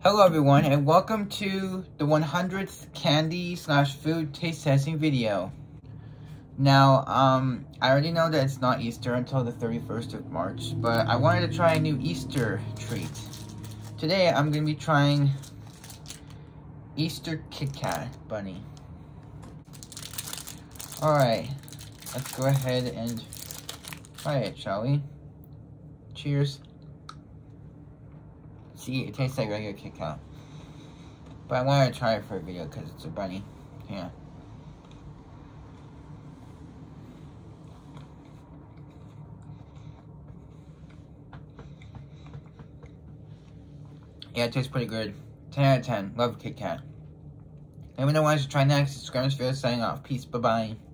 Hello everyone, and welcome to the 100th candy slash food taste testing video. Now, I already know that it's not Easter until the 31st of March, but I wanted to try a new Easter treat. Today, I'm going to be trying Easter Kitkat bunny. Alright, let's go ahead and try it, shall we? Cheers. See, it tastes like regular Kitkat. But I wanted to try it for a video because it's a bunny. Yeah. Yeah, it tastes pretty good. 10 out of 10. Love Kitkat. Let me know what I should try next. Subscribe to this video. Signing off. Peace. Bye-bye.